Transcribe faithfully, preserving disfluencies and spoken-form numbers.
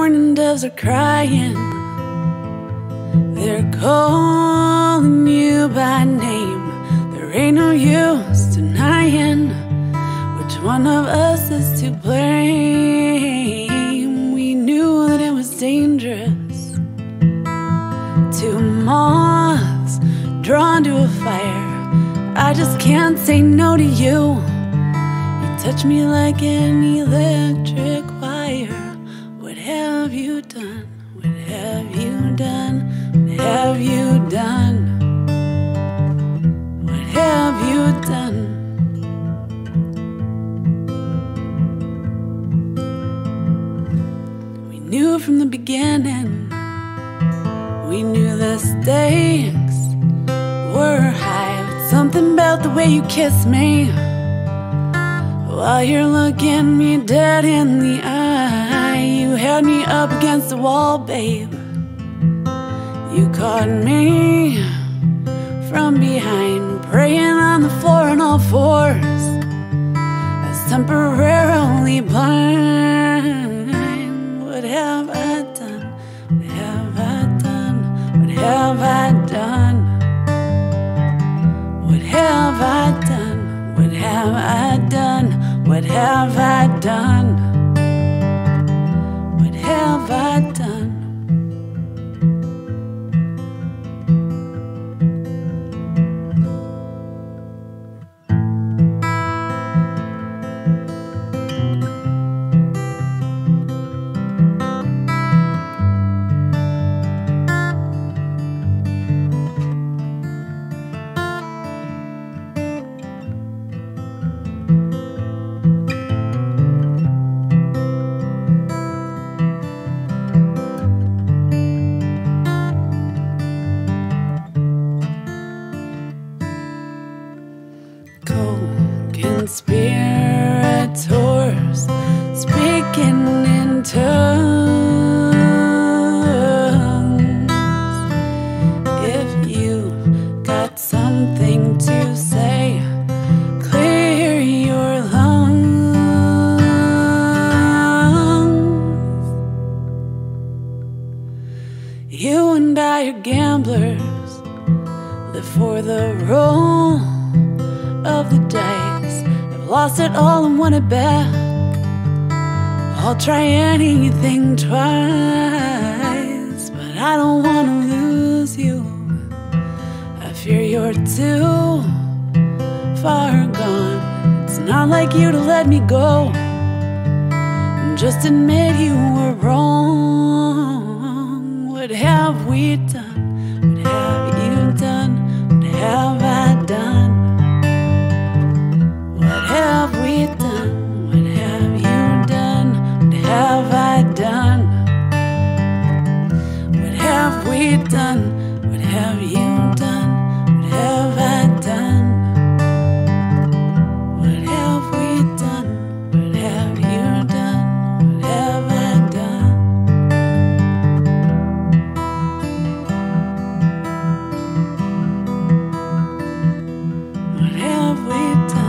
mourning doves are crying. They're calling you by name. There ain't no use denying which one of us is to blame. We knew that it was dangerous. Two moths drawn to a fire. I just can't say no to you. You touch me like an electric wire. What have you done? What have you done? What have you done? What have you done? We knew from the beginning. We knew the stakes were high, but something about the way you kiss me while you're looking me dead in the eye. You had me up against the wall, babe. You caught me from behind, praying on the floor on all fours. I was temporarily blind. What have I done? What have I done? What have I done? What have I done? What have I done? What have I done? What have I done? Conspirators speaking in tongues. If you got something to say, clear your lungs. You and I are gamblers, live for the roll of the dice. I've lost it all and won it back. I'll try anything twice, but I don't want to lose you. I fear you're too far gone. It's not like you to let me go and just admit you were wrong. What have we done? What have you done? What have I done? What have we done? What have you done? What have I done? What have we done? What have you done? What have I done? What have we done? What have you done? What have I done? What have we done?